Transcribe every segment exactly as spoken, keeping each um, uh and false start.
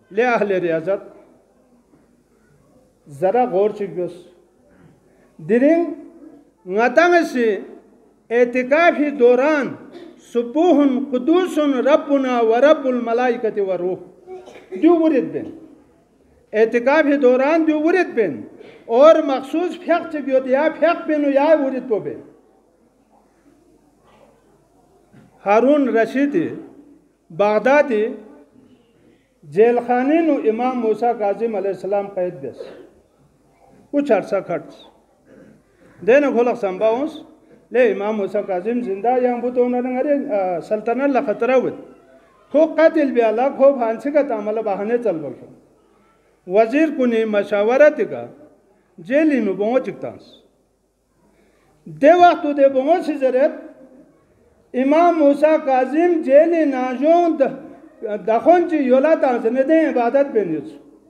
ले अहले रियाजत जरा गौर चिक्योस दिरिंग ngатang से एतिकाफी दौरान सुबुहुन कुदूसुन रब्बुना व रब्बुल मलाइकति व रूह जो वरिद बेन एतिकाफी दौरान जो वरिद बेन और मखसूस फेक चिक्योत या फेक बेन या वरिद तो बेन हारून रशीदी बागदादी जेल खाने नु इमाम मूसा काजिम अलैहिस्सलाम कैद बेस कुछ अरसा खर्च देना खोलक संभावंस ले इमाम मूसा काजिम जिंदा yang buto na ngare सल्तनत ला खतरा हुत खो कातिल भी अला खो फांसी का तामला बहाने चल बखो वजीर कुनी मशावरत का जेली नु बोंगो चिकतांस दे वक्त दे बोंगो सिजरत इमाम मूसा काजिम जेली नाजों दखों ची योला तांस ने दे इबादत बेनिस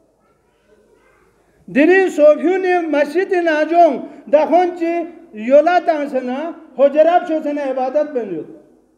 दिरी सोफियों ने मस्जिद नाजों दखों ची योला तांस ना हुजराब शो से ना इबादत बेनिस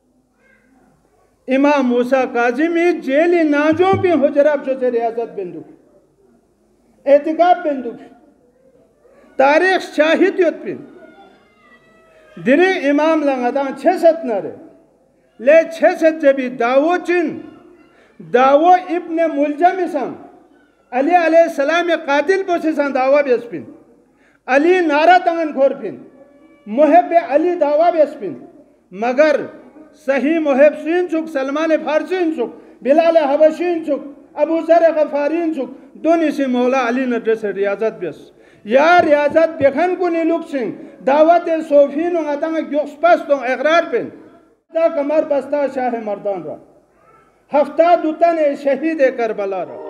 इमाम मूसा काजिमी जेली नाजों भी हुजराब शो से रियासत बेंदु एतिकाब बेंदु तारीख शाहिद युद्ध पिन दिरी इमाम लंगाता छह सत नरे ले छह सत जबी दावो चिन दावो इब्ने मुलजम इसाम अली अलैहि सलाम कातिल पोसिसान दावा बेस्पिन अली नारा तंगन खोर पिन मुहब्ब अली दावा बेस्पिन मगर सही मुहब सीन चुक सलमान फारसीन चुक बिलाल हबशीन चुक अबू जर गफारीन चुक दोनी से मौला अली नड्रेस रियाजत बेस या रियाजत बेखन को नीलुक सिंह दावत सोफीन आतंग योक्सपास तो इकरार पेन दा कमर बस्ता शाह मर्दान रा हफ्ता दुतन शहीद करबला रा